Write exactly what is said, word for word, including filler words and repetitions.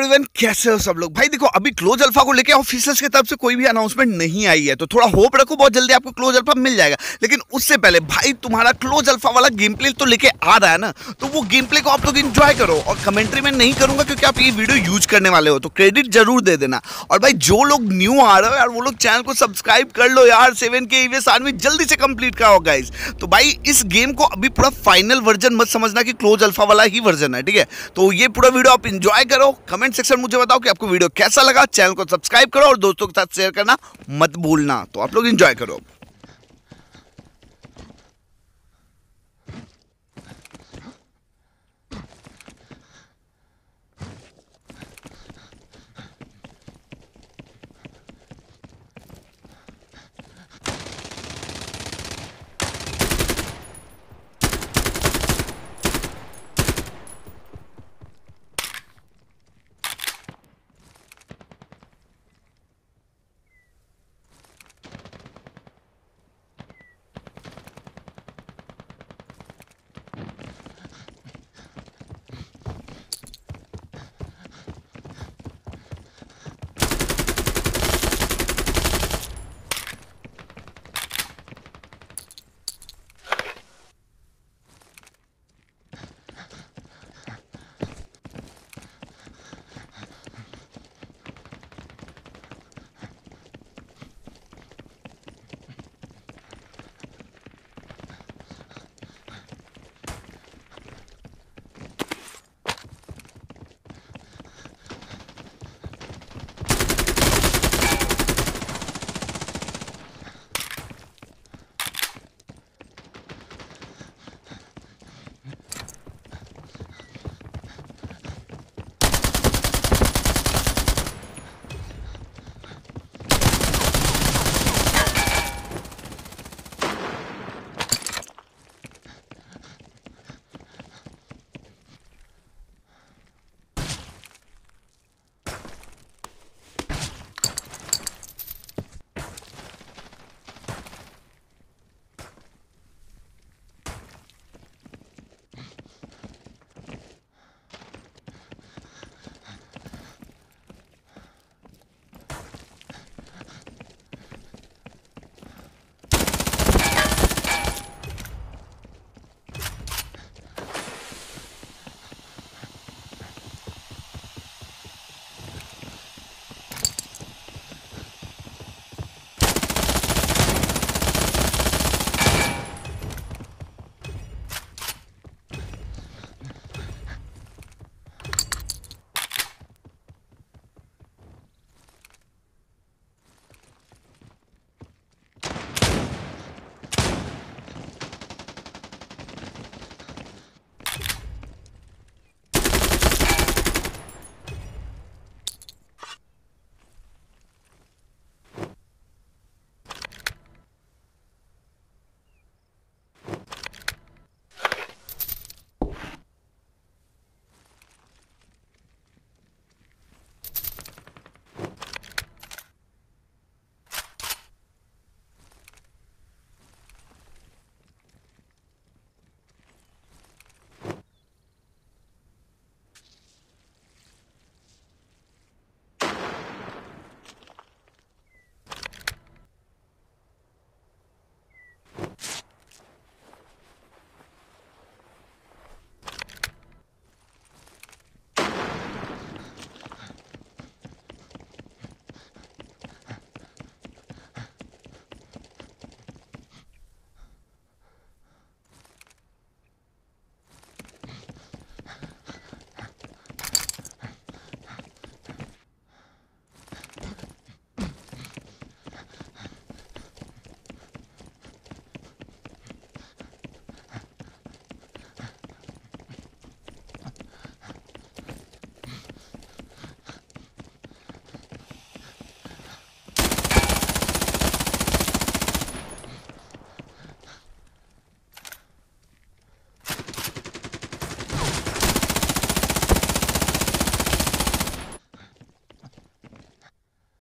Everyone, कैसे हो सब लोग। भाई देखो, अभी क्लोज अल्फा को लेके ऑफिसर्स की तरफ से कोई भी अनाउंसमेंट नहीं आई है, तो थोड़ा होप रखो बहुत जल्दी आपको क्लोज अल्फा मिल जाएगा। लेकिन उससे पहले भाई तुम्हारा क्लोज अल्फा वाला गेम प्ले तो लेके आ रहा है ना, तो वो गेम प्ले को आप लोग एंजॉय करो। और कमेंट्री में नहीं करूंगा क्योंकि आप ये वीडियो यूज करने वाले हो, तो क्रेडिट जरूर दे देना। और भाई जो लोग न्यू आ रहे हो यार, वो लोग चैनल को सब्सक्राइब कर लो यार। सेवन के ईवीएस आर्मी जल्दी से कंप्लीट कराओ गाइस। तो भाई इस गेम को अभी पूरा फाइनल वर्जन मत समझना कि क्लोज अल्फा वाला ही वर्जन है, ठीक है। तो ये पूरा वीडियो आप एंजॉय करो। कमेंट सेक्शन मुझे बताओ कि आपको वीडियो कैसा लगा। चैनल को सब्सक्राइब करो और दोस्तों के साथ शेयर करना मत भूलना। तो आप लोग एंजॉय करो।